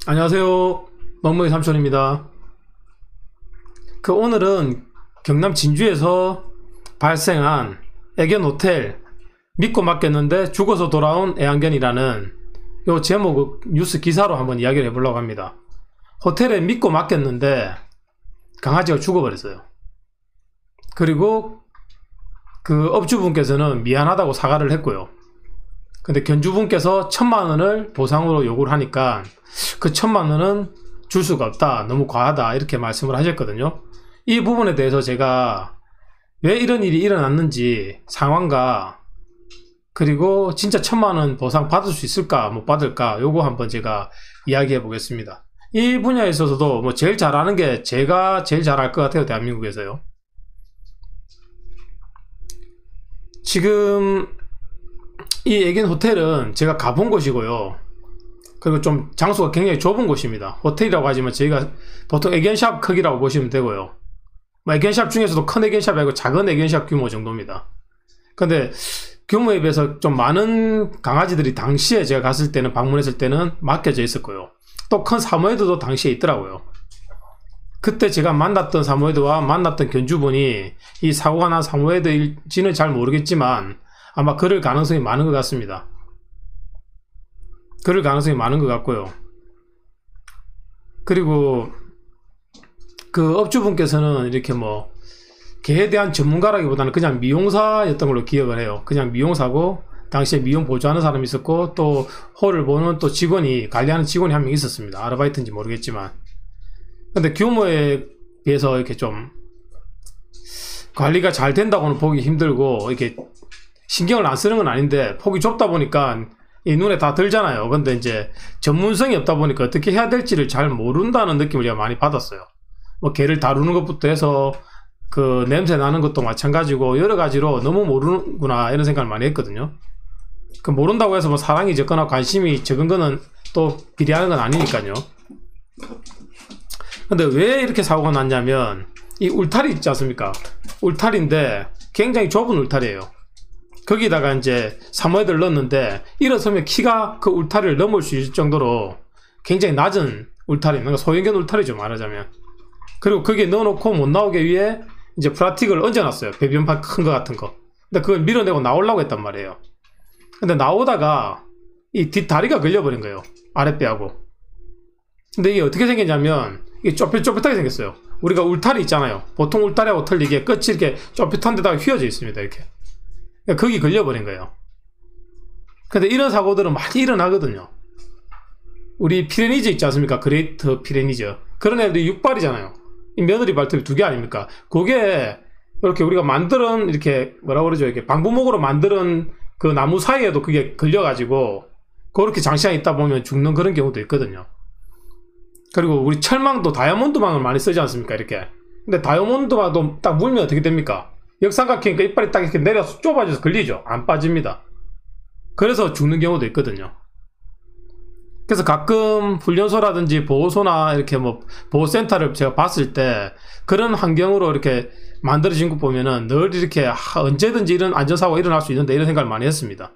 안녕하세요. 멍멍이 삼촌입니다. 오늘은 경남 진주에서 발생한 애견 호텔 믿고 맡겼는데 죽어서 돌아온 애완견이라는 요 제목 뉴스 기사로 한번 이야기를 해보려고 합니다. 호텔에 믿고 맡겼는데 강아지가 죽어버렸어요. 그리고 그 업주분께서는 미안하다고 사과를 했고요. 근데 견주분께서 1000만원을 보상으로 요구를 하니까 그 1000만원은 줄 수가 없다, 너무 과하다, 이렇게 말씀을 하셨거든요. 이 부분에 대해서 제가 왜 이런 일이 일어났는지 상황과 그리고 진짜 1000만원 보상 받을 수 있을까 못 받을까 요거 한번 제가 이야기해 보겠습니다. 이 분야에 있어서도 뭐 제일 잘하는 게 제가 제일 잘할 것 같아요. 대한민국에서요. 지금 이 애견 호텔은 제가 가본 곳이고요. 그리고 좀 장소가 굉장히 좁은 곳입니다. 호텔이라고 하지만 저희가 보통 애견샵 크기라고 보시면 되고요. 애견샵 중에서도 큰 애견샵이 아니고 작은 애견샵 규모 정도입니다. 근데 규모에 비해서 좀 많은 강아지들이 당시에 제가 갔을 때는, 방문했을 때는 맡겨져 있었고요. 또 큰 사모예드도 당시에 있더라고요. 그때 제가 만났던 사모예드와 만났던 견주분이 이 사고가 난 사모예드일지는 잘 모르겠지만 아마 그럴 가능성이 많은 것 같습니다. 그럴 가능성이 많은 것 같고요. 그리고 그 업주분께서는 이렇게 뭐 개에 대한 전문가라기보다는 그냥 미용사였던 걸로 기억을 해요. 그냥 미용사고 당시에 미용 보조하는 사람이 있었고 또 홀을 보는 또 직원이, 관리하는 직원이 한 명 있었습니다. 아르바이트인지 모르겠지만. 근데 규모에 비해서 이렇게 좀 관리가 잘 된다고는 보기 힘들고, 이렇게 신경을 안 쓰는 건 아닌데 폭이 좁다 보니까 이 눈에 다 들잖아요. 근데 이제 전문성이 없다 보니까 어떻게 해야 될지를 잘 모른다는 느낌을 제가 많이 받았어요. 뭐 개를 다루는 것부터 해서 그 냄새 나는 것도 마찬가지고 여러 가지로 너무 모르는구나 이런 생각을 많이 했거든요. 그 모른다고 해서 뭐 사랑이 적거나 관심이 적은 거는 또 비례하는 건 아니니까요. 근데 왜 이렇게 사고가 났냐면 이 울타리 있지 않습니까? 울타리인데 굉장히 좁은 울타리예요. 거기다가 이제 사모예드를 넣었는데 일어서면 키가 그 울타리를 넘을 수 있을 정도로 굉장히 낮은 울타리, 그러니까 소형견 울타리죠, 말하자면. 그리고 거기에 넣어놓고 못 나오게 위에 이제 플라스틱을 얹어놨어요. 배변판 큰 거 같은 거. 근데 그걸 밀어내고 나오려고 했단 말이에요. 근데 나오다가 이 뒷다리가 걸려버린 거예요. 아랫배하고. 근데 이게 어떻게 생겼냐면 이게 쪼뼛쪼뼛하게 생겼어요. 우리가 울타리 있잖아요. 보통 울타리하고 틀리게 끝이 이렇게 쪼뼛한 데다가 휘어져 있습니다. 이렇게. 거기 걸려버린 거예요. 근데 이런 사고들은 많이 일어나거든요. 우리 피레니즈 있지 않습니까? 그레이트 피레니즈. 그런 애들이 육발이잖아요. 이 며느리 발톱이 2개 아닙니까? 그게 이렇게 우리가 만드는, 이렇게 뭐라 그러죠? 이렇게 방부목으로 만드는 그 나무 사이에도 그게 걸려가지고 그렇게 장시간 있다 보면 죽는 그런 경우도 있거든요. 그리고 우리 철망도 다이아몬드망을 많이 쓰지 않습니까? 이렇게. 근데 다이아몬드망도 딱 물면 어떻게 됩니까? 역삼각형이니까 이빨이 딱 이렇게 내려서 좁아져서 걸리죠. 안 빠집니다. 그래서 죽는 경우도 있거든요. 그래서 가끔 훈련소라든지 보호소나 이렇게 뭐 보호센터를 제가 봤을 때 그런 환경으로 이렇게 만들어진 거 보면은 늘 이렇게 언제든지 이런 안전사고가 일어날 수 있는데 이런 생각을 많이 했습니다.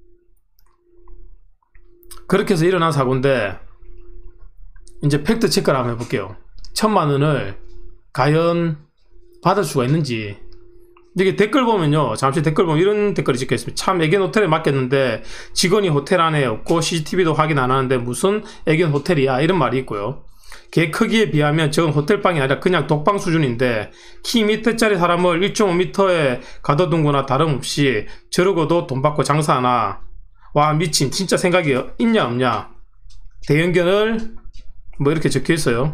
그렇게 해서 일어난 사고인데 이제 팩트 체크를 한번 해볼게요. 1000만원을 과연 받을 수가 있는지. 이게 댓글 보면요, 잠시 댓글 보면 이런 댓글이 찍혀 있습니다. 참 애견 호텔에 맡겼는데 직원이 호텔 안에 없고 CCTV도 확인 안 하는데 무슨 애견 호텔이야, 이런 말이 있고요. 개 크기에 비하면 저건 호텔방이 아니라 그냥 독방 수준인데 키 밑에짜리 사람을 1.5m에 가둬둔 거나 다름없이 저러고도 돈 받고 장사하나. 와, 미친, 진짜 생각이 있냐 없냐. 대형견을 뭐 이렇게 적혀 있어요.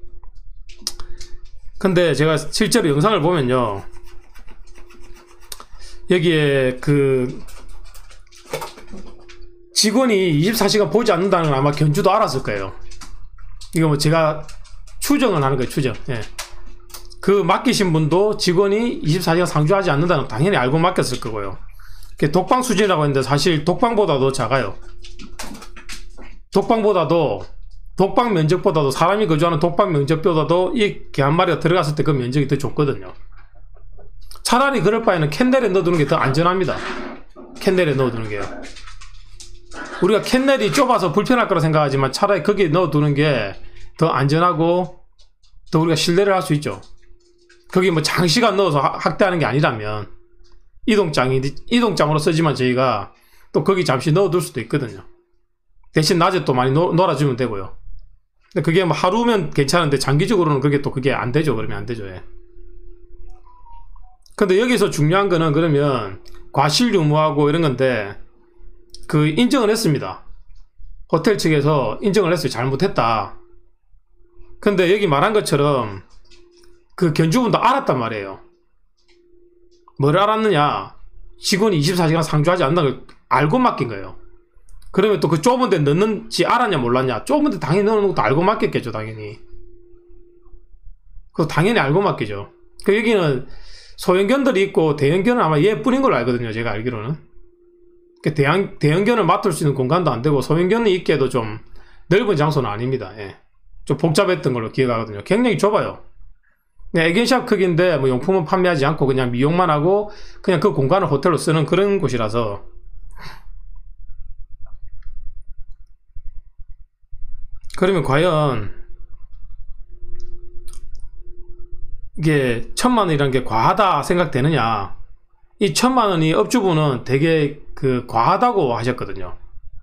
근데 제가 실제로 영상을 보면요, 여기에 그 직원이 24시간 보지 않는다는 건 아마 견주도 알았을 거예요. 이거 뭐 제가 추정을 하는 거예요, 추정. 예. 그 맡기신 분도 직원이 24시간 상주하지 않는다는 건 당연히 알고 맡겼을 거고요. 독방 수준이라고 했는데 사실 독방보다도 작아요. 독방 면적보다도, 사람이 거주하는 독방 면적보다도 이 개 한 마리가 들어갔을 때 그 면적이 더 좁거든요. 차라리 그럴 바에는 캔넬에 넣어두는 게 더 안전합니다. 캔넬에 넣어두는 게요. 우리가 캔넬이 좁아서 불편할 거라 생각하지만 차라리 거기에 넣어두는 게 더 안전하고 더 우리가 신뢰를 할 수 있죠. 거기 뭐 장시간 넣어서 확대하는 게 아니라면 이동장으로 쓰지만 저희가 또 거기 잠시 넣어둘 수도 있거든요. 대신 낮에 또 많이 놀아주면 되고요. 근데 그게 뭐 하루면 괜찮은데 장기적으로는 그게 안 되죠. 그러면 안 되죠. 예. 근데 여기서 중요한 거는 그러면 과실 유무하고 이런 건데 그 인정을 했습니다. 호텔 측에서 인정을 했어요. 잘못했다. 근데 여기 말한 것처럼 그 견주분도 알았단 말이에요. 뭘 알았느냐? 직원이 24시간 상주하지 않는다는 걸 알고 맡긴 거예요. 그러면 또 그 좁은 데 넣는지 알았냐 몰랐냐? 좁은 데 당연히 넣는 것도 알고 맡겼겠죠. 당연히. 그거 당연히 알고 맡기죠. 그 여기는 소형견들이 있고 대형견은 아마 얘뿐인 걸로 알거든요. 제가 알기로는. 대형견을 맡을 수 있는 공간도 안 되고 소형견이 있기에도 좀 넓은 장소는 아닙니다. 예. 좀 복잡했던 걸로 기억하거든요. 굉장히 좁아요. 애견샵 크기인데 뭐 용품은 판매하지 않고 그냥 미용만 하고 그냥 그 공간을 호텔로 쓰는 그런 곳이라서 그러면 과연 이게 1000만원이라는 게 과하다 생각되느냐? 이 1000만원이 업주분은 되게 그 과하다고 하셨거든요.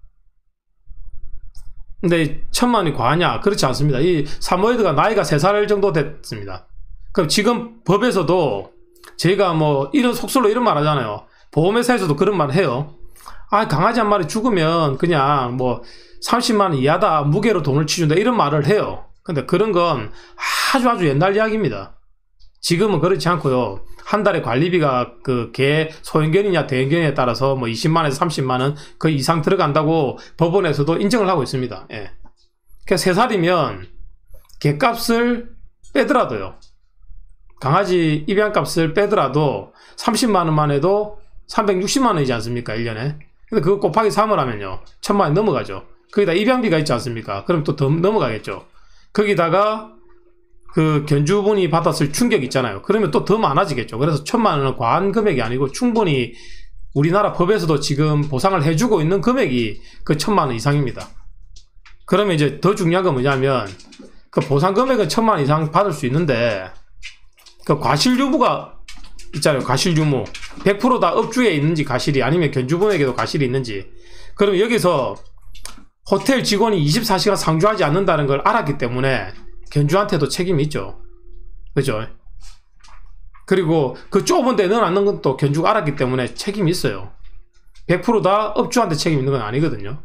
근데 1000만원이 과하냐? 그렇지 않습니다. 이 사모예드가 나이가 3살 정도 됐습니다. 그럼 지금 법에서도 저희가 뭐 이런 속설로 이런 말 하잖아요. 보험회사에서도 그런 말 해요. 아, 강아지 한 마리 죽으면 그냥 뭐 30만원 이하다, 무게로 돈을 치준다, 이런 말을 해요. 근데 그런 건 아주 옛날 이야기입니다. 지금은 그렇지 않고요. 한 달에 관리비가 그 개 소형견이냐 대형견에 따라서 뭐 20만원에서 30만원 그 이상 들어간다고 법원에서도 인정을 하고 있습니다. 예. 그러니까 3살이면 개값을 빼더라도요. 강아지 입양값을 빼더라도 30만원만 해도 360만원이지 않습니까? 1년에. 근데 그거 곱하기 3을 하면요. 1000만원 넘어가죠. 거기다 입양비가 있지 않습니까? 그럼 또 더 넘어가겠죠. 거기다가 그 견주분이 받았을 충격 있잖아요. 그러면 또 더 많아지겠죠. 그래서 1000만원은 과한 금액이 아니고 충분히 우리나라 법에서도 지금 보상을 해주고 있는 금액이 그 1000만원 이상입니다. 그러면 이제 더 중요한 건 뭐냐면 그 보상 금액은 1000만원 이상 받을 수 있는데 그 과실 유무가 있잖아요. 과실 유무 100% 다 업주에 있는지 과실이 아니면 견주분에게도 과실이 있는지. 그럼 여기서 호텔 직원이 24시간 상주하지 않는다는 걸 알았기 때문에 견주한테도 책임이 있죠. 그죠? 그리고 그 좁은 데 넣어놨는 건 또 견주가 알았기 때문에 책임이 있어요. 100% 다 업주한테 책임 있는 건 아니거든요.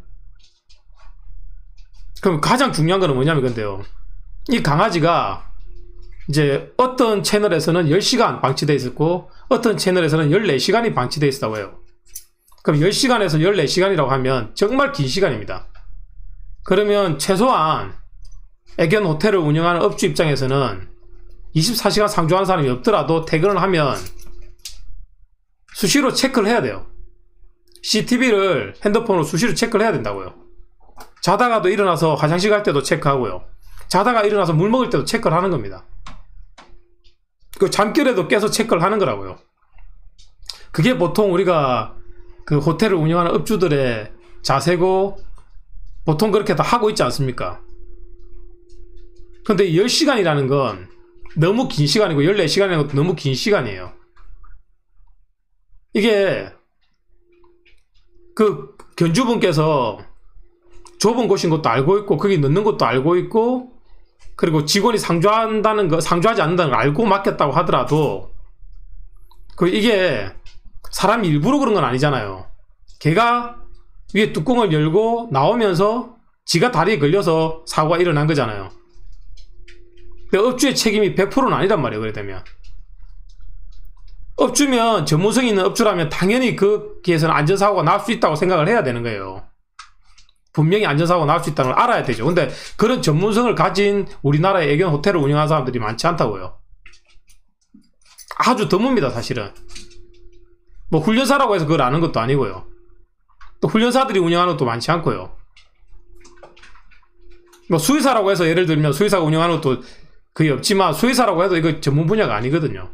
그럼 가장 중요한 거는 뭐냐면 근데요. 이 강아지가 이제 어떤 채널에서는 10시간 방치되어 있었고 어떤 채널에서는 14시간이 방치되어 있었다고 해요. 그럼 10시간에서 14시간이라고 하면 정말 긴 시간입니다. 그러면 최소한 애견 호텔을 운영하는 업주 입장에서는 24시간 상주하는 사람이 없더라도 퇴근을 하면 수시로 체크를 해야 돼요. CCTV를 핸드폰으로 수시로 체크를 해야 된다고요. 자다가도 일어나서 화장실 갈 때도 체크하고요. 자다가 일어나서 물 먹을 때도 체크를 하는 겁니다. 그 잠결에도 깨서 체크를 하는 거라고요. 그게 보통 우리가 그 호텔을 운영하는 업주들의 자세고 보통 그렇게 다 하고 있지 않습니까? 근데 10시간이라는 건 너무 긴 시간이고 14시간이라는 것도 너무 긴 시간이에요. 이게 그 견주분께서 좁은 곳인 것도 알고 있고 거기 넣는 것도 알고 있고 그리고 직원이 상주한다는 거, 상주하지 않는다는 걸 알고 맡겼다고 하더라도 그 이게 사람이 일부러 그런 건 아니잖아요. 걔가 위에 뚜껑을 열고 나오면서 지가 다리에 걸려서 사고가 일어난 거잖아요. 근데 업주의 책임이 100%는 아니란 말이에요. 그래 되면 업주면 전문성이 있는 업주라면 당연히 거기에서는 안전사고가 날 수 있다고 생각을 해야 되는 거예요. 분명히 안전사고가 날 수 있다는 걸 알아야 되죠. 근데 그런 전문성을 가진 우리나라의 애견 호텔을 운영하는 사람들이 많지 않다고요. 아주 드뭅니다. 사실은 뭐 훈련사라고 해서 그걸 아는 것도 아니고요. 또 훈련사들이 운영하는 것도 많지 않고요. 뭐 수의사라고 해서 예를 들면 수의사가 운영하는 것도 거의 없지만 수의사라고 해도 이거 전문 분야가 아니거든요.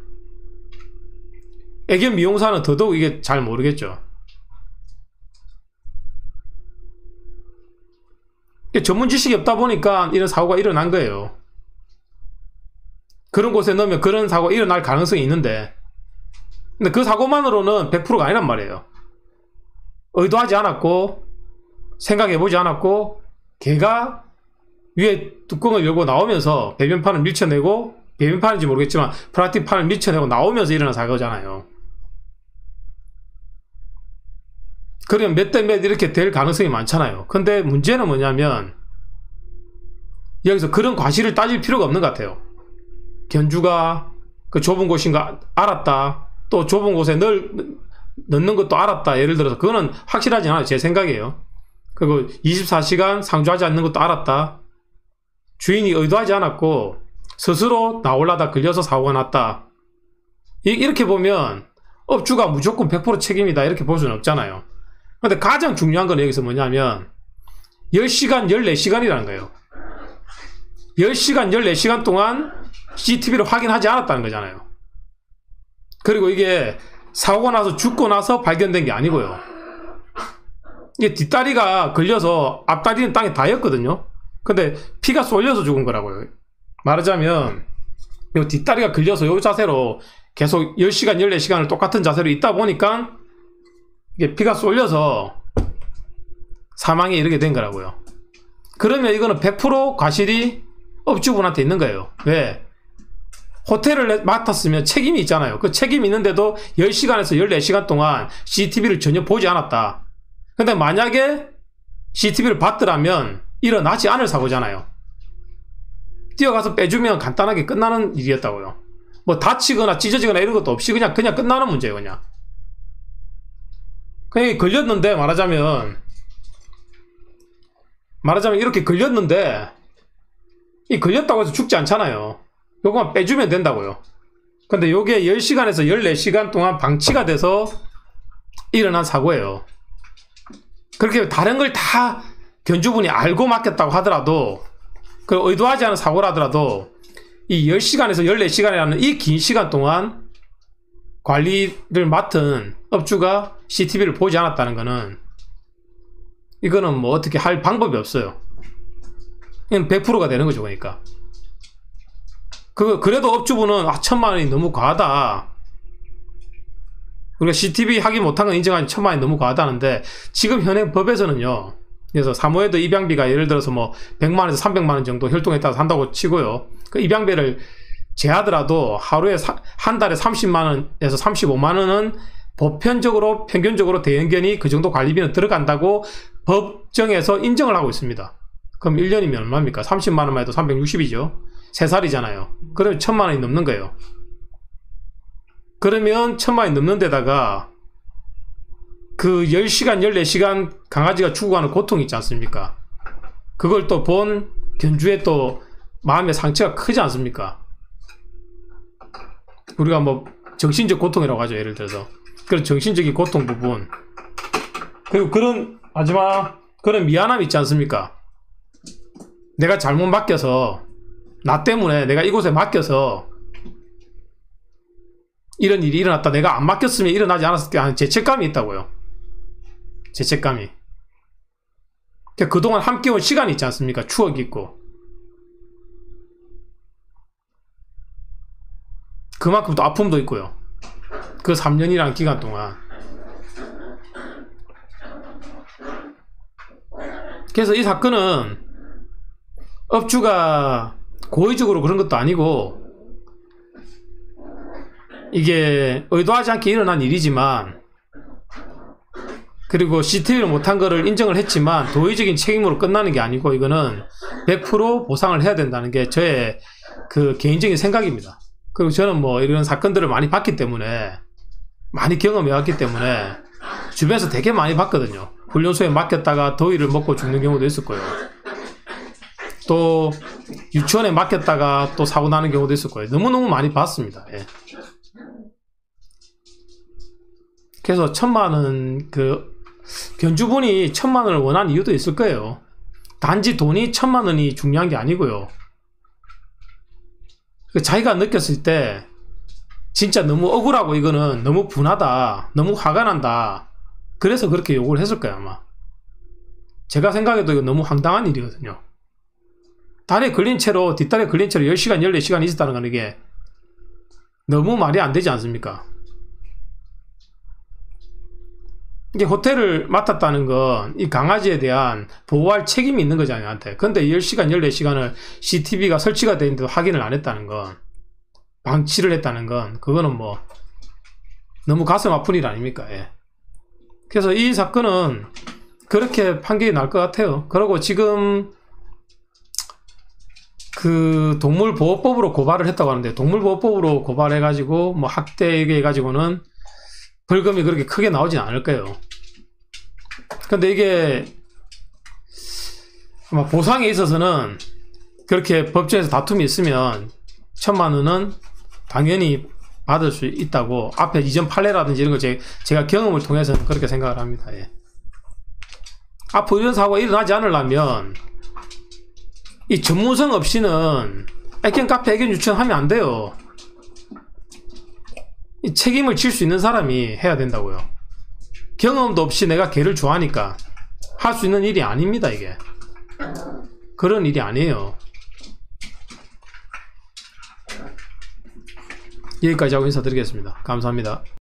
애견 미용사는 더더욱 이게 잘 모르겠죠. 전문 지식이 없다 보니까 이런 사고가 일어난 거예요. 그런 곳에 넣으면 그런 사고가 일어날 가능성이 있는데, 근데 그 사고만으로는 100%가 아니란 말이에요. 의도하지 않았고 생각해보지 않았고 걔가 위에 뚜껑을 열고 나오면서 배변판을 밀쳐내고, 배변판인지 모르겠지만 플라스틱판을 밀쳐내고 나오면서 일어난 사고잖아요. 그러면 몇 대 몇 이렇게 될 가능성이 많잖아요. 근데 문제는 뭐냐면 여기서 그런 과실을 따질 필요가 없는 것 같아요. 견주가 그 좁은 곳인가 알았다, 또 좁은 곳에 넣는 것도 알았다, 예를 들어서 그거는 확실하지 않아요. 제 생각이에요. 그리고 24시간 상주하지 않는 것도 알았다, 주인이 의도하지 않았고 스스로 나올라다 걸려서 사고가 났다, 이렇게 보면 업주가 무조건 100% 책임이다 이렇게 볼 수는 없잖아요. 근데 가장 중요한 건 여기서 뭐냐면 10시간, 14시간이라는 거예요. 10시간, 14시간 동안 CCTV를 확인하지 않았다는 거잖아요. 그리고 이게 사고가 나서 죽고 나서 발견된 게 아니고요. 이게 뒷다리가 걸려서 앞다리는 땅에 닿였거든요. 근데 피가 쏠려서 죽은 거라고요. 말하자면 이 뒷다리가 걸려서 이 자세로 계속 10시간, 14시간을 똑같은 자세로 있다 보니까 이게 피가 쏠려서 사망에 이르게 된 거라고요. 그러면 이거는 100% 과실이 업주분한테 있는 거예요. 왜? 호텔을 맡았으면 책임이 있잖아요. 그 책임이 있는데도 10시간에서 14시간 동안 CCTV를 전혀 보지 않았다. 근데 만약에 CCTV를 봤더라면 일어나지 않을 사고잖아요. 뛰어가서 빼주면 간단하게 끝나는 일이었다고요. 뭐 다치거나 찢어지거나 이런 것도 없이 그냥 끝나는 문제예요. 그냥 걸렸는데, 말하자면 이렇게 걸렸는데 이 걸렸다고 해서 죽지 않잖아요. 요거만 빼주면 된다고요. 근데 요게 10시간에서 14시간 동안 방치가 돼서 일어난 사고예요. 그렇게 다른 걸 다 견주분이 알고 맡겼다고 하더라도, 그 의도하지 않은 사고라더라도 이 10시간에서 14시간이라는 이 긴 시간 동안 관리를 맡은 업주가 CCTV를 보지 않았다는 거는, 이거는 뭐 어떻게 할 방법이 없어요. 이건 100%가 되는 거죠. 그러니까 그래도 업주분은 1,000만원이 너무 과하다, 우리가 CCTV 확인 못한 건 인정하니 1,000만원이 너무 과하다는데, 지금 현행 법에서는요, 그래서 사모예드 입양비가 예를 들어서 뭐 100만원에서 300만원 정도 혈통에 따라서 한다고 치고요, 그 입양비를 제하더라도 하루에 한 달에 30만원에서 35만원은 보편적으로 평균적으로 대형견이 그 정도 관리비는 들어간다고 법정에서 인정을 하고 있습니다. 그럼 1년이면 얼마입니까? 30만원만 해도 360이죠 3살이잖아요 그러면 1,000만원이 넘는 거예요. 그러면 1,000만원이 넘는 데다가 그 10시간 14시간 강아지가 죽어가는 고통이 있지 않습니까? 그걸 또 본 견주의 또 마음의 상처가 크지 않습니까? 우리가 뭐 정신적 고통이라고 하죠. 예를 들어서 그런 정신적인 고통 부분, 그리고 그런 마지막 그런 미안함이 있지 않습니까? 내가 잘못 맡겨서, 나 때문에 내가 이곳에 맡겨서 이런 일이 일어났다, 내가 안 맡겼으면 일어나지 않았을 게 하는 죄책감이 있다고요. 죄책감이. 그동안 함께 온 시간이 있지 않습니까? 추억이 있고. 그만큼 또 아픔도 있고요. 그 3년이라는 기간 동안. 그래서 이 사건은 업주가 고의적으로 그런 것도 아니고, 이게 의도하지 않게 일어난 일이지만, 그리고 CCTV를 못한 거를 인정을 했지만 도의적인 책임으로 끝나는 게 아니고, 이거는 100% 보상을 해야 된다는 게 저의 그 개인적인 생각입니다. 그리고 저는 뭐 이런 사건들을 많이 봤기 때문에, 많이 경험해 왔기 때문에 주변에서 되게 많이 봤거든요. 훈련소에 맡겼다가 더위를 먹고 죽는 경우도 있을 거예요. 또 유치원에 맡겼다가 또 사고 나는 경우도 있을 거예요. 너무너무 많이 봤습니다. 예. 그래서 1,000만원, 그 견주분이 1,000만원을 원한 이유도 있을 거예요. 단지 돈이 1,000만원이 중요한 게 아니고요, 자기가 느꼈을 때 진짜 너무 억울하고, 이거는 너무 분하다, 너무 화가 난다, 그래서 그렇게 욕을 했을 거예요 아마. 제가 생각해도 이거 너무 황당한 일이거든요. 다리에 걸린 채로, 뒷다리에 걸린 채로 10시간, 14시간 있었다는 건 이게 너무 말이 안 되지 않습니까? 이게 호텔을 맡았다는 건 이 강아지에 대한 보호할 책임이 있는 거잖아요, 저한테. 근데 10시간, 14시간을 CCTV가 설치가 되어 있는데도 확인을 안 했다는 건, 방치를 했다는 건, 그거는 뭐, 너무 가슴 아픈 일 아닙니까? 예. 그래서 이 사건은 그렇게 판결이 날 것 같아요. 그리고 지금, 그 동물보호법으로 고발을 했다고 하는데, 동물보호법으로 고발해가지고, 뭐 학대 얘기해가지고는 벌금이 그렇게 크게 나오진 않을 거예요. 근데 이게 아마 보상에 있어서는 그렇게 법정에서 다툼이 있으면 1000만 원은 당연히 받을 수 있다고, 앞에 이전 판례라든지 이런 거 제가 경험을 통해서는 그렇게 생각을 합니다. 예. 앞으로 이런 사고가 일어나지 않으려면 이 전문성 없이는 애견 카페, 애견 유치원 하면 안 돼요. 이 책임을 질 수 있는 사람이 해야 된다고요. 경험도 없이 내가 개를 좋아하니까 할 수 있는 일이 아닙니다, 이게. 그런 일이 아니에요. 여기까지 하고 인사드리겠습니다. 감사합니다.